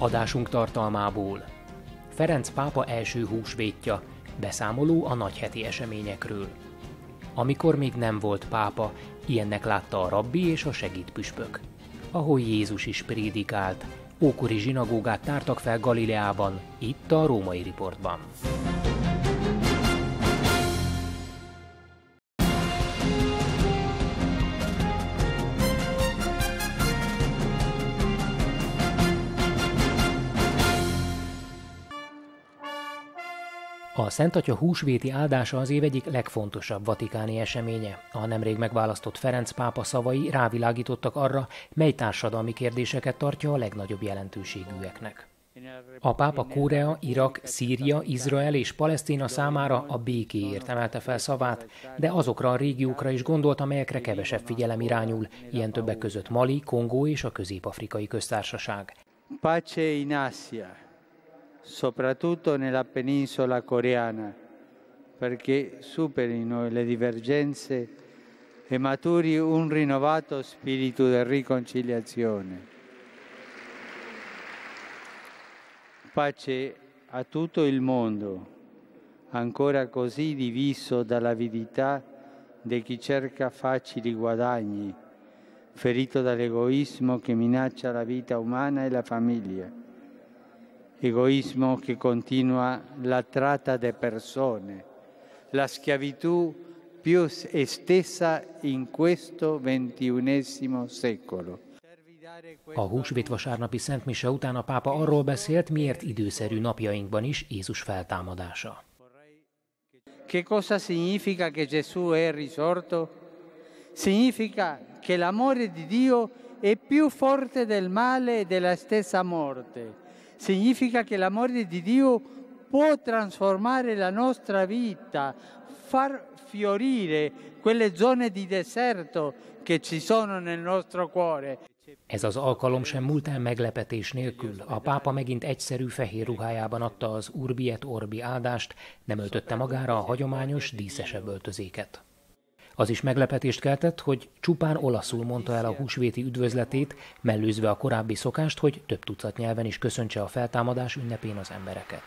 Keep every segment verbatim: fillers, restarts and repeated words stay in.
Adásunk tartalmából: Ferenc pápa első húsvétja, beszámoló a nagyheti eseményekről. Amikor még nem volt pápa, ilyennek látta a rabbi és a segédpüspök. Ahol Jézus is prédikált, ókori zsinagógát tártak fel Galileában, itt a Római Riportban. A Szent Atya húsvéti áldása az év egyik legfontosabb vatikáni eseménye. A nemrég megválasztott Ferenc pápa szavai rávilágítottak arra, mely társadalmi kérdéseket tartja a legnagyobb jelentőségűeknek. A pápa Korea, Irak, Szíria, Izrael és Palesztina számára a békéért emelte fel szavát, de azokra a régiókra is gondolt, amelyekre kevesebb figyelem irányul, ilyen többek között Mali, Kongó és a Közép-Afrikai Köztársaság. Pace in Asia, soprattutto nella penisola coreana, perché superino le divergenze e maturi un rinnovato spirito di riconciliazione. Pace a tutto il mondo, ancora così diviso dall'avidità di chi cerca facili guadagni, ferito dall'egoismo che minaccia la vita umana e la famiglia. Egoismo che continua la tratta de persone, la schiavitù più estesa in questo ventunesimo secolo. A húsvét vasárnapi szentmise után a pápa arról beszélt, miért időszerű napjainkban is Jézus feltámadása. Che cosa significa che Gesù è risorto? Significa che l'amore di Dio è più forte del male e della stessa morte. Significa che l'amore di Dio può trasformare la nostra vita, far fiorire quelle zone di deserto che ci sono nel nostro cuore. Ez az alkalom sem múlt el meglepetés nélkül. A pápa megint egyszerű fehér ruhájában adta az Urbi et Orbi áldást, nem öltötte magára a hagyományos, díszesebb öltözéket. Az is meglepetést keltett, hogy csupán olaszul mondta el a húsvéti üdvözletét, mellőzve a korábbi szokást, hogy több tucat nyelven is köszöntse a feltámadás ünnepén az embereket.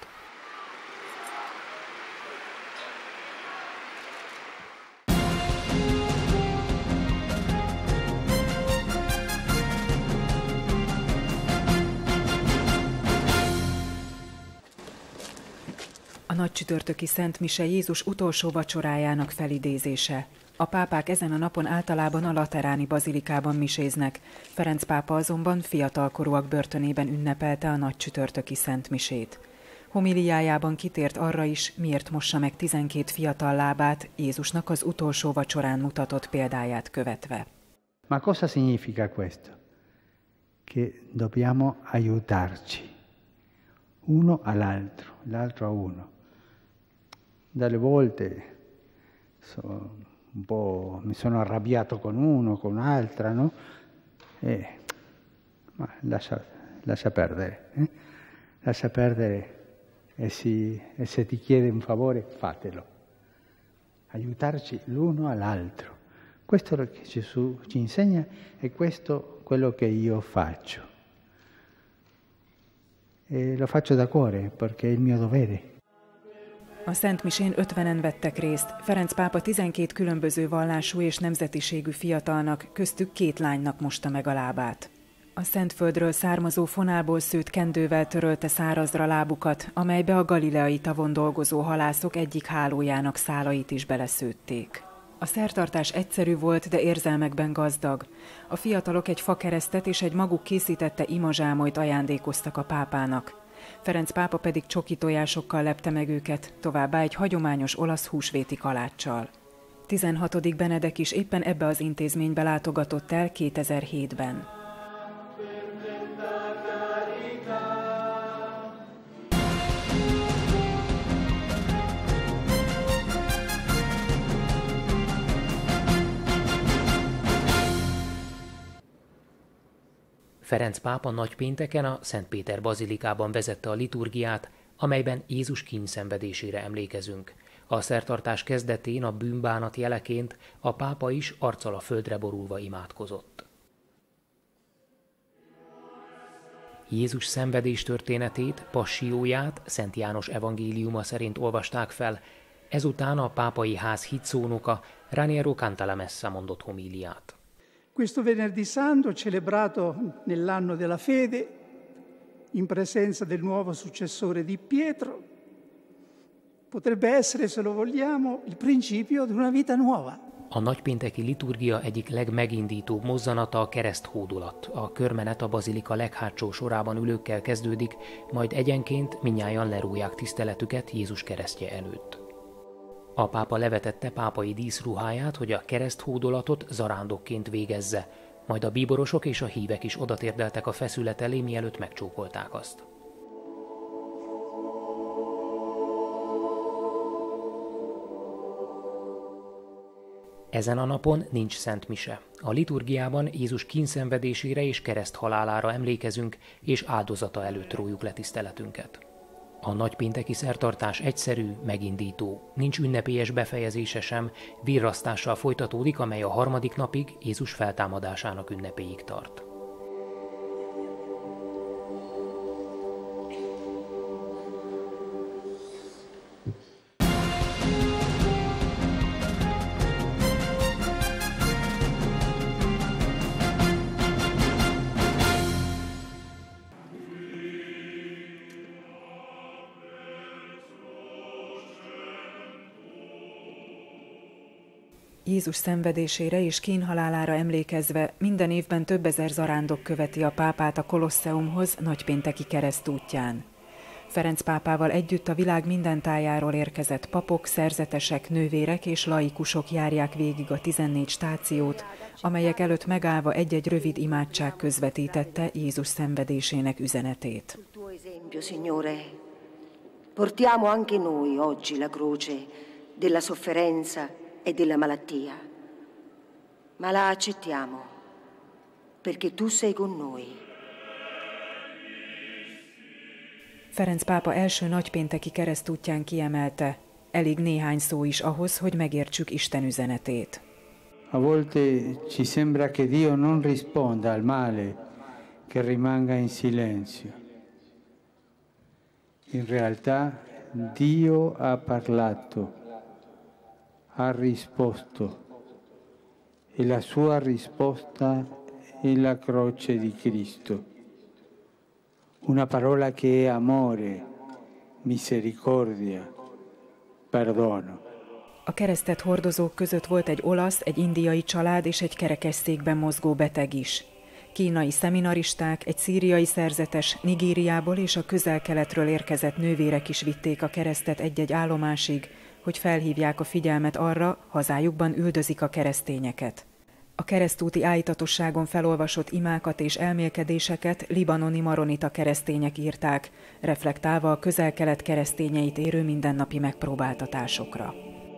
A nagycsütörtöki Szent Mise Jézus utolsó vacsorájának felidézése. A pápák ezen a napon általában a Lateráni bazilikában miséznek. Ferenc pápa azonban fiatalkorúak börtönében ünnepelte a nagycsütörtöki Szent Misét. Homiliájában kitért arra is, miért mossa meg tizenkét fiatal lábát Jézusnak az utolsó vacsorán mutatott példáját követve. Ma cosa significa questo? Che dobbiamo aiutarci, uno all'altro, l'altro a uno. Dalle volte so, un po' mi sono arrabbiato con uno, con un'altra, no? E, ma lascia, lascia perdere, eh? lascia perdere e, si, e se ti chiede un favore fatelo. Aiutarci l'uno all'altro. Questo è lo che Gesù ci insegna e questo è quello che io faccio. E lo faccio da cuore perché è il mio dovere. A Szent Misén ötvenen vettek részt. Ferenc pápa tizenkét különböző vallású és nemzetiségű fiatalnak, köztük két lánynak mosta meg a lábát. A Szentföldről származó fonálból szőtt kendővel törölte szárazra lábukat, amelybe a galileai tavon dolgozó halászok egyik hálójának szálait is beleszőtték. A szertartás egyszerű volt, de érzelmekben gazdag. A fiatalok egy fakeresztet és egy maguk készítette imazsámolyt ajándékoztak a pápának. Ferenc pápa pedig csoki tojásokkal lepte meg őket, továbbá egy hagyományos olasz húsvéti kaláccsal. tizenhatodik Benedek is éppen ebbe az intézménybe látogatott el kétezer-hétben. Ferenc pápa nagypénteken a Szent Péter bazilikában vezette a liturgiát, amelyben Jézus kíndszenvedésére emlékezünk. A szertartás kezdetén a bűnbánat jeleként a pápa is arccal a földre borulva imádkozott. Jézus szenvedés történetét, passióját Szent János evangéliuma szerint olvasták fel, ezután a pápai ház hitszónoka Raniero Cantalamessa mondott homíliát. Questo Venerdì Santo, celebrato nell'anno della fede, in presenza del nuovo successore di Pietro, potrebbe essere, se lo vogliamo, il principio di una vita nuova. A nagypénteki liturgia egyik legmegindítóbb mozzanata a kereszthódolat. A körmenet a bazilika leghátsó sorában ülőkkel kezdődik, majd egyenként mindnyájan lerújják tiszteletüket Jézus keresztje előtt. A pápa levetette pápai díszruháját, hogy a kereszthódolatot zarándokként végezze, majd a bíborosok és a hívek is odatérdeltek a feszület elé, mielőtt megcsókolták azt. Ezen a napon nincs szent mise. A liturgiában Jézus kínszenvedésére és kereszthalálára emlékezünk, és áldozata előtt rójuk le tiszteletünket. A nagypénteki szertartás egyszerű, megindító, nincs ünnepélyes befejezése sem, virrasztással folytatódik, amely a harmadik napig, Jézus feltámadásának ünnepéig tart. Jézus szenvedésére és kínhalálára emlékezve minden évben több ezer zarándok követi a pápát a Kolosseumhoz nagypénteki keresztútján. Ferenc pápával együtt a világ minden tájáról érkezett papok, szerzetesek, nővérek és laikusok járják végig a tizennégy stációt, amelyek előtt megállva egy-egy rövid imádság közvetítette Jézus szenvedésének üzenetét. Portiamo anche noi oggi la croce della sofferenza e della malattia, ma la accettiamo, perché tu sei con noi. Ferenc pápa első nagypénteki keresztútján kiemelte, elég néhány szó is ahhoz, hogy megértsük Isten üzenetét. A volte ci sembra che Dio non risponda al male, che rimanga in silenzio. In realtà Dio ha parlato, ha risposto, e la sua risposta è la croce di Cristo. Una parola che è amore, misericordia, perdono. A keresztet hordozók között volt egy olasz, egy indiai család és egy kerekesszékben mozgó beteg is. Kínai szeminaristák, egy szíriai szerzetes, Nigériából és a közel-keletről érkezett nővérek is vitték a keresztet egy-egy állomásig, hogy felhívják a figyelmet arra, hazájukban üldözik a keresztényeket. A keresztúti áhítatosságon felolvasott imákat és elmélkedéseket libanoni maronita keresztények írták, reflektálva a közel-kelet keresztényeit érő mindennapi megpróbáltatásokra.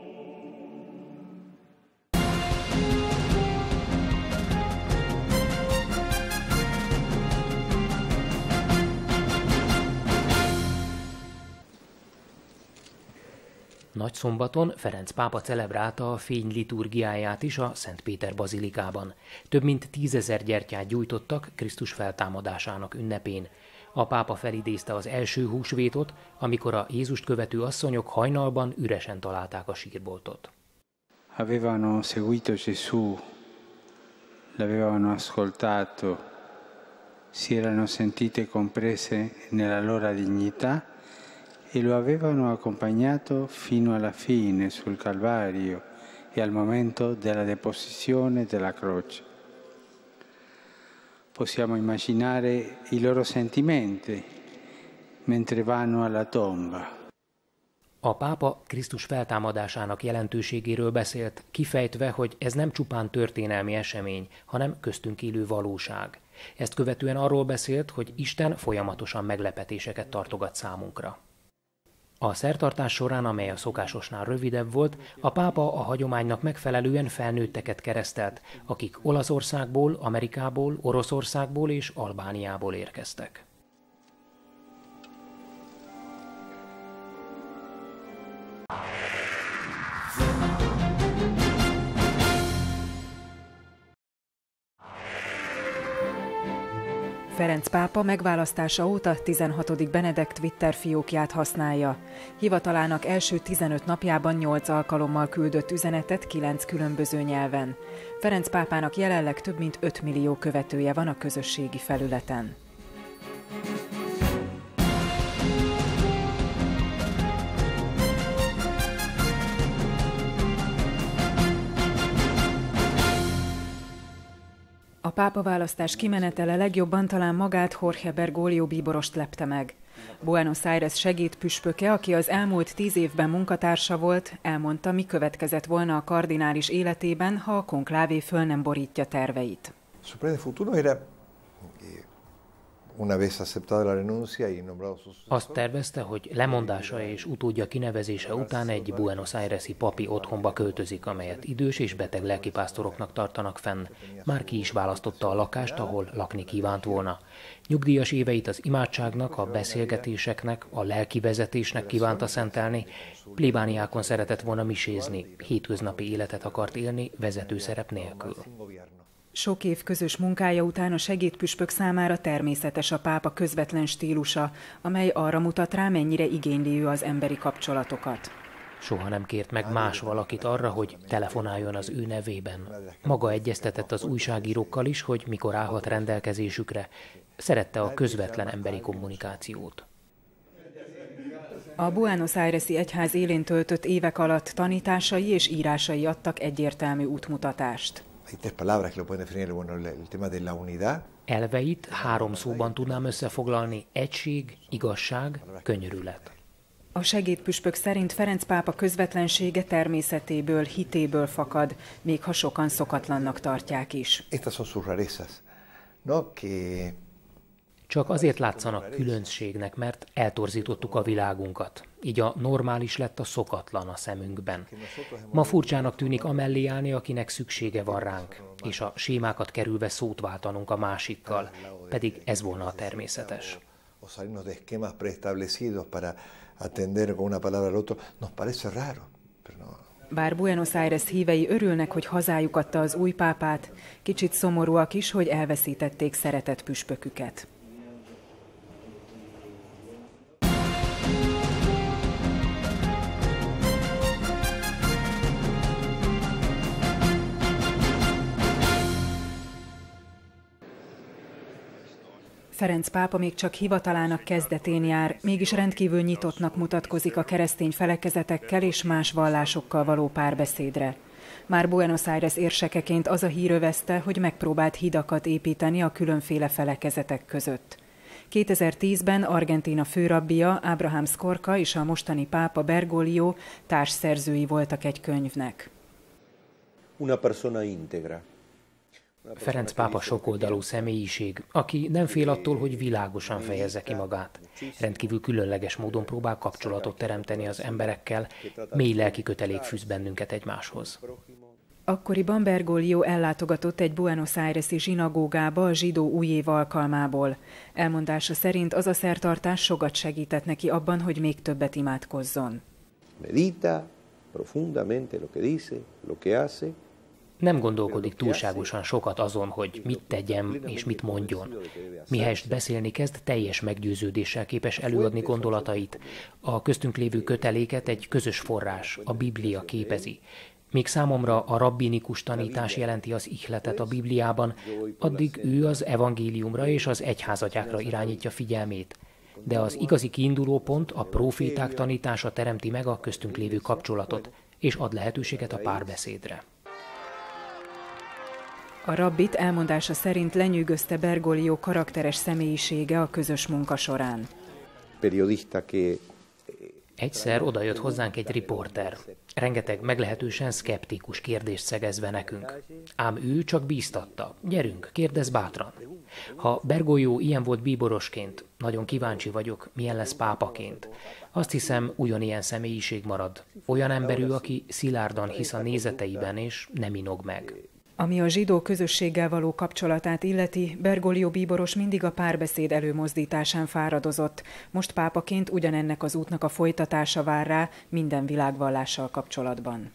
Nagyszombaton Ferenc pápa celebrálta a fény liturgiáját is a Szent Péter bazilikában. Több mint tízezer gyertyát gyújtottak Krisztus feltámadásának ünnepén. A pápa felidézte az első húsvétot, amikor a Jézust követő asszonyok hajnalban üresen találták a sírboltot. Avevano seguito Gesù, l'avevano ascoltato, si erano sentite comprese nella loro dignità e lo avevano accompagnato fino alla fine sul Calvario e al momento della deposizione della croce. Possiamo immaginare i loro sentimenti mentre vanno alla tomba. A pápa Krisztus feltámadásának jelentőségéről beszélt, kifejtve, hogy ez nem csupán történelmi esemény, hanem köztünk élő valóság. Ezt követően arról beszélt, hogy Isten folyamatosan meglepetéseket tartogat számunkra. A szertartás során, amely a szokásosnál rövidebb volt, a pápa a hagyománynak megfelelően felnőtteket keresztelt, akik Olaszországból, Amerikából, Oroszországból és Albániából érkeztek. Ferenc pápa megválasztása óta tizenhatodik Benedek Twitter fiókját használja. Hivatalának első tizenöt napjában nyolc alkalommal küldött üzenetet kilenc különböző nyelven. Ferenc pápának jelenleg több mint öt millió követője van a közösségi felületen. A pápaválasztás kimenetele legjobban talán magát Jorge Bergoglio bíborost lepte meg. Buenos Aires segédpüspöke, aki az elmúlt tíz évben munkatársa volt, elmondta, mi következett volna a kardinális életében, ha a konklávé föl nem borítja terveit. Azt tervezte, hogy lemondása és utódja kinevezése után egy Buenos Aires-i papi otthonba költözik, amelyet idős és beteg lelkipásztoroknak tartanak fenn. Már ki is választotta a lakást, ahol lakni kívánt volna. Nyugdíjas éveit az imádságnak, a beszélgetéseknek, a lelkivezetésnek kívánta szentelni. Plébániákon szeretett volna misézni, hétköznapi életet akart élni, vezetőszerep nélkül. Sok év közös munkája után a segédpüspök számára természetes a pápa közvetlen stílusa, amely arra mutat rá, mennyire igényli ő az emberi kapcsolatokat. Soha nem kért meg más valakit arra, hogy telefonáljon az ő nevében. Maga egyeztetett az újságírókkal is, hogy mikor állhat rendelkezésükre. Szerette a közvetlen emberi kommunikációt. A Buenos Aires-i egyház élén töltött évek alatt tanításai és írásai adtak egyértelmű útmutatást. Elveit három szóban tudnám összefoglalni: egység, igazság, könyörület. A segédpüspök szerint Ferenc pápa közvetlensége természetéből, hitéből fakad, még ha sokan szokatlannak tartják is. Csak azért látszanak különbségnek, mert eltorzítottuk a világunkat. Így a normális lett a szokatlan a szemünkben. Ma furcsának tűnik amellé állni, akinek szüksége van ránk, és a sémákat kerülve szót váltanunk a másikkal, pedig ez volna a természetes. Bár Buenos Aires hívei örülnek, hogy hazájuk adta az új pápát, kicsit szomorúak is, hogy elveszítették szeretett püspöküket. Ferenc pápa még csak hivatalának kezdetén jár, mégis rendkívül nyitottnak mutatkozik a keresztény felekezetekkel és más vallásokkal való párbeszédre. Már Buenos Aires érsekeként az a hír övezte, hogy megpróbált hidakat építeni a különféle felekezetek között. kétezer-tízben Argentína főrabbija, Abraham Skorka és a mostani pápa Bergoglio társszerzői voltak egy könyvnek. Una persona integra. Ferenc pápa sokoldalú személyiség, aki nem fél attól, hogy világosan fejezze ki magát. Rendkívül különleges módon próbál kapcsolatot teremteni az emberekkel, mély lelki kötelék fűz bennünket egymáshoz. Akkoriban Bergoglio ellátogatott egy Buenos Aires-i zsinagógába a zsidó új év alkalmából. Elmondása szerint az a szertartás sokat segített neki abban, hogy még többet imádkozzon. Medita profundamente lo que dice, lo que hace. Nem gondolkodik túlságosan sokat azon, hogy mit tegyem és mit mondjon. Mihelyest beszélni kezd, teljes meggyőződéssel képes előadni gondolatait. A köztünk lévő köteléket egy közös forrás, a Biblia képezi. Míg számomra a rabbinikus tanítás jelenti az ihletet a Bibliában, addig ő az evangéliumra és az egyházatyákra irányítja figyelmét. De az igazi kiindulópont, a próféták tanítása teremti meg a köztünk lévő kapcsolatot, és ad lehetőséget a párbeszédre. A rabbit elmondása szerint lenyűgözte Bergoglio karakteres személyisége a közös munka során. Egyszer odajött hozzánk egy riporter. Rengeteg meglehetősen szkeptikus kérdést szegezve nekünk. Ám ő csak bíztatta. Gyerünk, kérdezz bátran. Ha Bergoglio ilyen volt bíborosként, nagyon kíváncsi vagyok, milyen lesz pápaként. Azt hiszem, ugyanilyen személyiség marad. Olyan emberű, aki szilárdan hisz a nézeteiben és nem inog meg. Ami a zsidó közösséggel való kapcsolatát illeti, Bergoglio bíboros mindig a párbeszéd előmozdításán fáradozott. Most pápaként ugyanennek az útnak a folytatása vár rá minden világvallással kapcsolatban.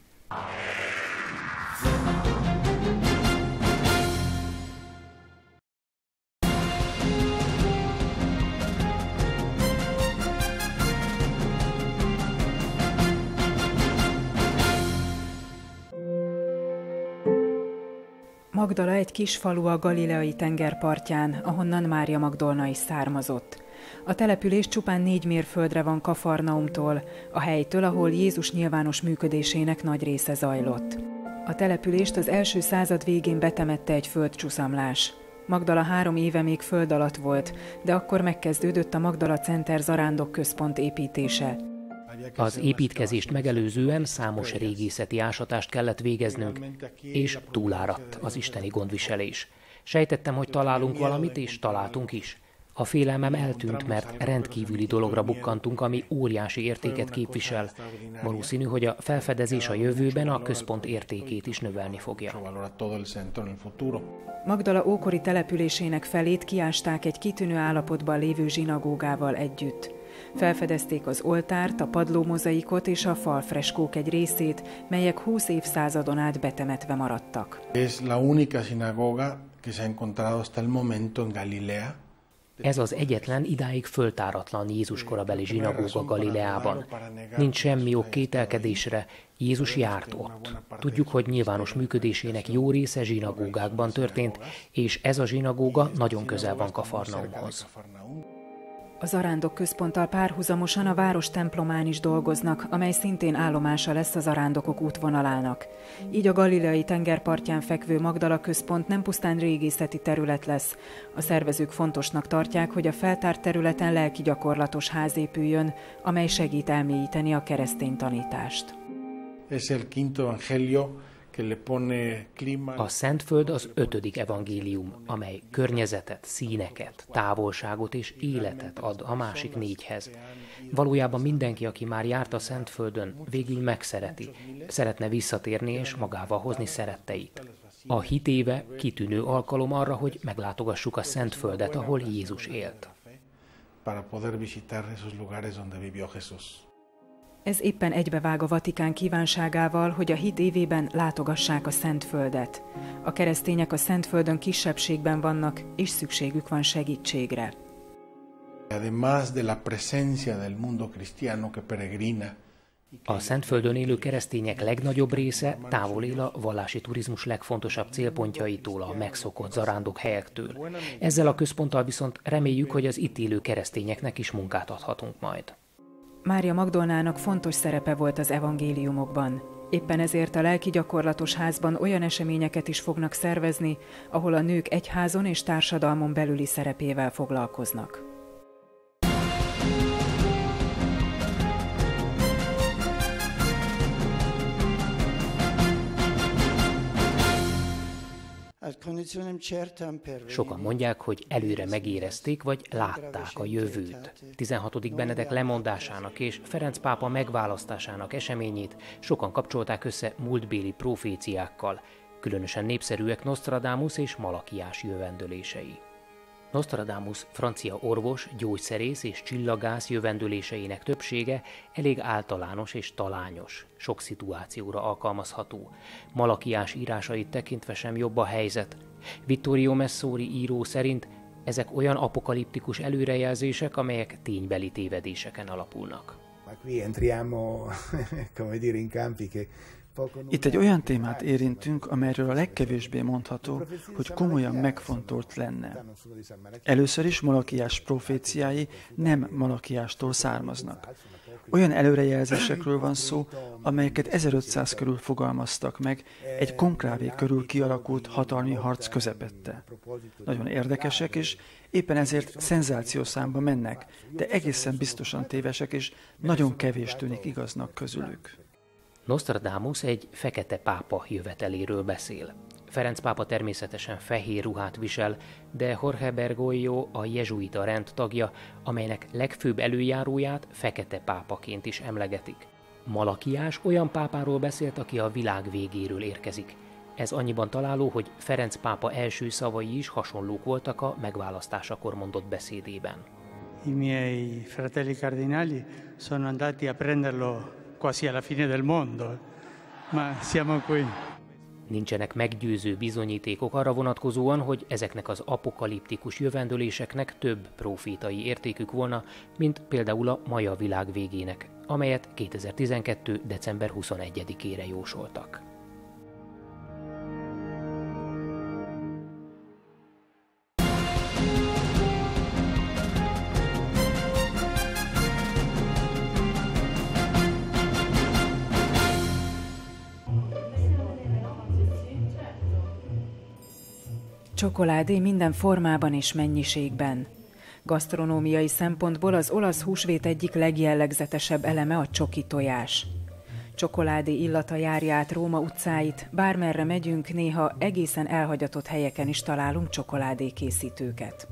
Magdala egy kis falu a Galileai tenger partján, ahonnan Mária Magdolna is származott. A település csupán négy mérföldre van Kafarnaumtól, a helytől, ahol Jézus nyilvános működésének nagy része zajlott. A települést az első század végén betemette egy földcsuszamlás. Magdala három éve még föld alatt volt, de akkor megkezdődött a Magdala Center zarándok központ építése. Az építkezést megelőzően számos régészeti ásatást kellett végeznünk, és túláradt az isteni gondviselés. Sejtettem, hogy találunk valamit, és találtunk is. A félelmem eltűnt, mert rendkívüli dologra bukkantunk, ami óriási értéket képvisel. Valószínű, hogy a felfedezés a jövőben a központ értékét is növelni fogja. Magdala ókori településének felét kiásták egy kitűnő állapotban lévő zsinagógával együtt. Felfedezték az oltárt, a padlómozaikot és a falfreskók egy részét, melyek húsz évszázadon át betemetve maradtak. Es la única sinagoga que se ha encontrado hasta el momento en Galilea. Ez az egyetlen idáig föltáratlan Jézus korabeli zsinagóga Galileában. Nincs semmi ok kételkedésre, Jézus járt ott. Tudjuk, hogy nyilvános működésének jó része zsinagógákban történt, és ez a zsinagóga nagyon közel van Kafarnaumhoz. A zarándok központtal párhuzamosan a város templomán is dolgoznak, amely szintén állomása lesz a zarándokok útvonalának. Így a Galileai tengerpartján fekvő Magdala központ nem pusztán régészeti terület lesz. A szervezők fontosnak tartják, hogy a feltárt területen lelki gyakorlatos ház épüljön, amely segít elmélyíteni a keresztény tanítást. Es el quinto evangelio. A Szentföld az ötödik evangélium, amely környezetet, színeket, távolságot és életet ad a másik négyhez. Valójában mindenki, aki már járt a Szentföldön, végül megszereti, szeretne visszatérni és magával hozni szeretteit. A hit éve kitűnő alkalom arra, hogy meglátogassuk a Szentföldet, ahol Jézus élt. Ez éppen egybevág a Vatikán kívánságával, hogy a hit évében látogassák a Szentföldet. A keresztények a Szentföldön kisebbségben vannak, és szükségük van segítségre. A Szentföldön élő keresztények legnagyobb része távol él a vallási turizmus legfontosabb célpontjaitól, a megszokott zarándok helyektől. Ezzel a központtal viszont reméljük, hogy az itt élő keresztényeknek is munkát adhatunk majd. Mária Magdolnának fontos szerepe volt az evangéliumokban. Éppen ezért a lelki gyakorlatos házban olyan eseményeket is fognak szervezni, ahol a nők egyházon és társadalmon belüli szerepével foglalkoznak. Sokan mondják, hogy előre megérezték, vagy látták a jövőt. tizenhatodik Benedek lemondásának és Ferenc pápa megválasztásának eseményét sokan kapcsolták össze múltbéli proféciákkal, különösen népszerűek Nostradamus és Malakiás jövendőlései. Nostradamus francia orvos, gyógyszerész és csillagász jövendőléseinek többsége elég általános és talányos, sok szituációra alkalmazható. Malakiás írásait tekintve sem jobb a helyzet. Vittorio Messori író szerint ezek olyan apokaliptikus előrejelzések, amelyek ténybeli tévedéseken alapulnak. Itt egy olyan témát érintünk, amelyről a legkevésbé mondható, hogy komolyan megfontolt lenne. Először is Malakiás proféciái nem Malakiástól származnak. Olyan előrejelzésekről van szó, amelyeket ezerötszáz körül fogalmaztak meg, egy konklávé körül kialakult hatalmi harc közepette. Nagyon érdekesek, és éppen ezért szenzációszámba mennek, de egészen biztosan tévesek, és nagyon kevés tűnik igaznak közülük. Nostradamus egy fekete pápa jöveteléről beszél. Ferenc pápa természetesen fehér ruhát visel, de Jorge Bergoglio a jezsuita rend tagja, amelynek legfőbb előjáróját fekete pápaként is emlegetik. Malakiás olyan pápáról beszélt, aki a világ végéről érkezik. Ez annyiban találó, hogy Ferenc pápa első szavai is hasonlók voltak a megválasztásakor mondott beszédében. I miei fratelli cardinali sono andati a prenderlo quasi alla fine del mondo, ma siamo qui. Nincsenek meggyőző bizonyítékok arra vonatkozóan, hogy ezeknek az apokaliptikus jövendőléseknek több profétai értékük volna, mint például a maja világ végének, amelyet kétezer-tizenkettő. december huszonegyedikére jósoltak. Csokoládé minden formában és mennyiségben. Gasztronómiai szempontból az olasz húsvét egyik legjellegzetesebb eleme a csoki tojás. Csokoládé illata járja át Róma utcáit, bármerre megyünk, néha egészen elhagyatott helyeken is találunk csokoládékészítőket.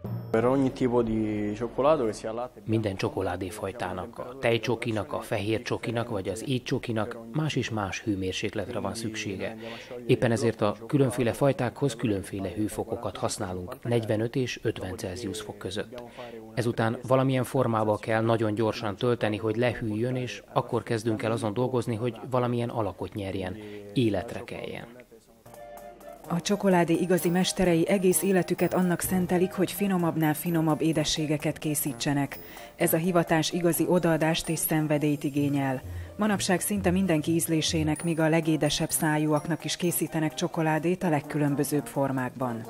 Minden csokoládéfajtának, a tejcsokinak, a fehér csokinak vagy az étcsokinak más és más hőmérsékletre van szüksége. Éppen ezért a különféle fajtákhoz különféle hőfokokat használunk, negyvenöt és ötven Celsius fok között. Ezután valamilyen formába kell nagyon gyorsan tölteni, hogy lehűljön, és akkor kezdünk el azon dolgozni, hogy valamilyen alakot nyerjen, életre keljen. A csokoládé igazi mesterei egész életüket annak szentelik, hogy finomabbnál finomabb édességeket készítsenek. Ez a hivatás igazi odaadást és szenvedélyt igényel. Manapság szinte mindenki ízlésének, míg a legédesebb szájúaknak is készítenek csokoládét a legkülönbözőbb formákban.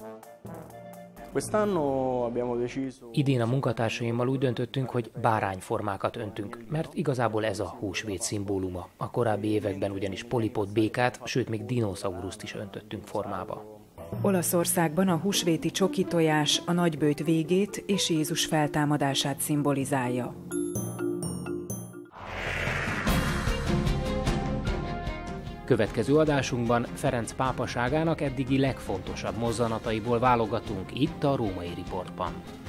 Idén a munkatársaimmal úgy döntöttünk, hogy bárányformákat öntünk, mert igazából ez a húsvét szimbóluma. A korábbi években ugyanis polipot, békát, sőt még dinoszauruszt is öntöttünk formába. Olaszországban a húsvéti csoki tojás a nagyböjt végét és Jézus feltámadását szimbolizálja. Következő adásunkban Ferenc pápaságának eddigi legfontosabb mozzanataiból válogatunk itt a Római Riportban.